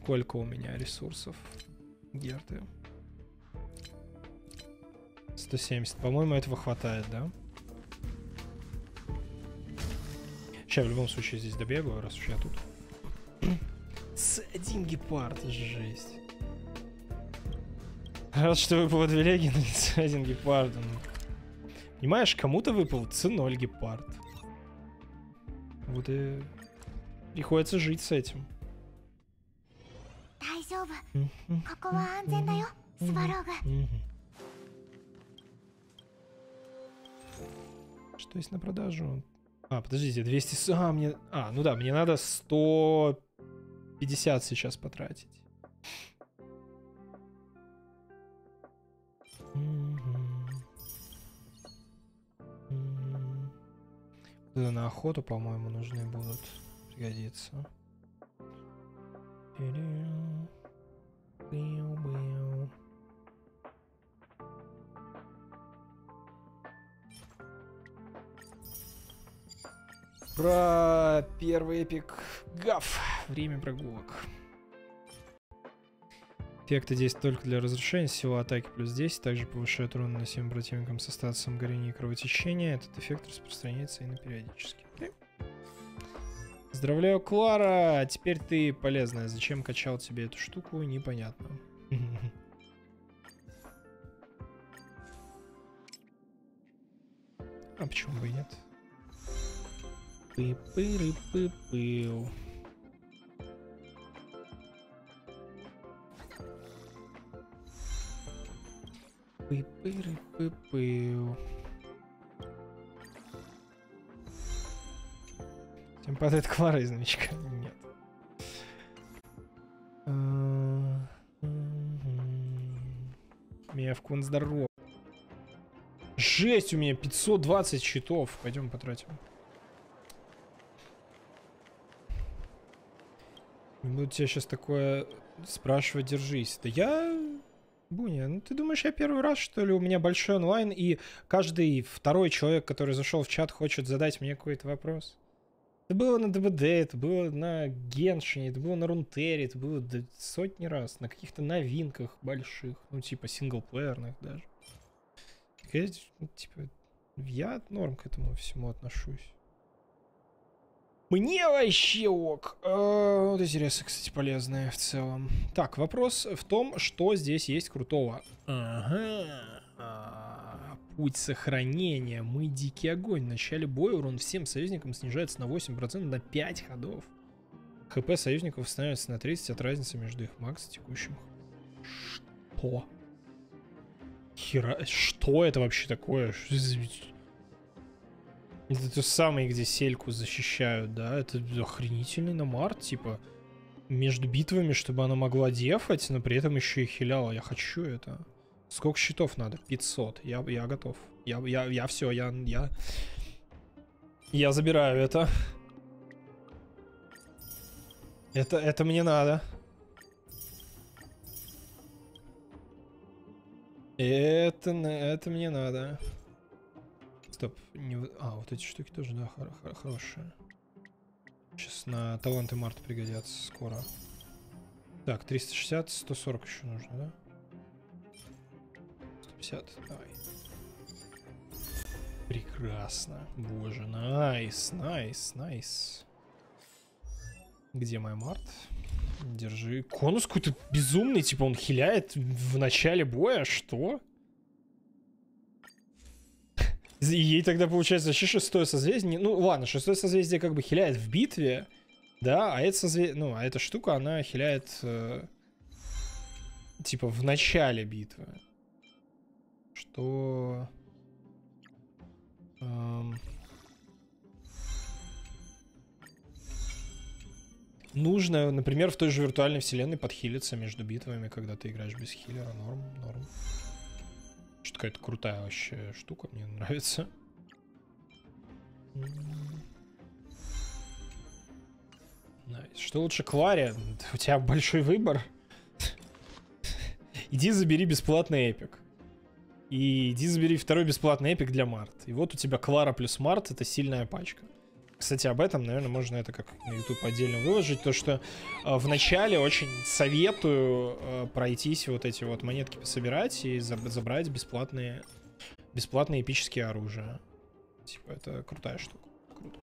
Сколько у меня ресурсов? Герты. 170. По-моему, этого хватает, да? Сейчас в любом случае здесь добегаю, раз уж я тут. Один гепард, жесть. Рад, что выпал 2 леги, но не один гепард. Понимаешь, кому-то выпал C0 гепард. Вот и приходится жить с этим. Что есть на продажу? А, подождите, 200... А, мне... А, ну да, мне надо 150 сейчас потратить. Это на охоту, по-моему, нужны будут пригодиться. Про первый эпик гаф. Время прогулок. Эффекты действуют только для разрушения. Сила атаки плюс 10. Также повышает урон, наносимый противникам со статусом горения и кровотечения. Этот эффект распространяется и на периодически. Поздравляю, Клара! Теперь ты полезная. Зачем качал тебе эту штуку, непонятно. А почему бы и нет? Пы-пы-ры-пы-пыл. Пы-пы-ры-пы-пыл. Тем падает Клара из новичка? Нет. Мевкун здоров. Жесть, у меня 520 щитов. Пойдем потратим. Не буду тебя сейчас такое спрашивать, держись. Да я... Буня, ну ты думаешь, я первый раз, что ли? У меня большой онлайн, и каждый второй человек, который зашел в чат, хочет задать мне какой-то вопрос. Это было на ДБД, это было на Геншине, это было на Рунтере, это было сотни раз. На каких-то новинках больших, ну типа синглплеерных даже. Я, типа, я норм к этому всему отношусь. Мне вообще ок. Вот эти ресы, кстати, полезные в целом. Так, вопрос в том, что здесь есть крутого. Ага. Путь сохранения. Мы дикий огонь. В начале боя урон всем союзникам снижается на 8% на 5 ходов. ХП союзников становится на 30 от разницы между их макс и текущим. Что? Хера... Что это вообще такое? Это то самое, где сельку защищают, да? Это охренительный намарт, типа, между битвами, чтобы она могла дефать, но при этом еще и хиляла. Я хочу это. Сколько щитов надо? 500. Я готов. Я все, я забираю это. Это мне надо. Это мне надо. Стоп. Вот эти штуки тоже, да, хорошие. Сейчас на таланты Марта пригодятся скоро. Так, 360, 140 еще нужно, да? 150, давай. Прекрасно. Боже, найс. Где мой Март? Держи. Конус какой-то безумный, типа он хиляет в начале боя, что? И ей тогда получается вообще 6-е созвездие. Ну ладно, 6-е созвездие как бы хиляет в битве, да, а это созвездие, ну, а эта штука, она хиляет типа в начале битвы. Что... нужно, например, в той же виртуальной вселенной подхилиться между битвами, когда ты играешь без хилера. Норм. Что какая-то крутая вообще штука, мне нравится. Что лучше, Кларе? У тебя большой выбор. Иди забери бесплатный эпик. И иди забери второй бесплатный эпик для Март. И вот у тебя Клара плюс Март, это сильная пачка. Кстати, об этом, наверное, можно это как на YouTube отдельно выложить. То, что в начале очень советую пройтись вот эти вот монетки пособирать и забрать бесплатные эпические оружия. Типа, это крутая штука. Круто.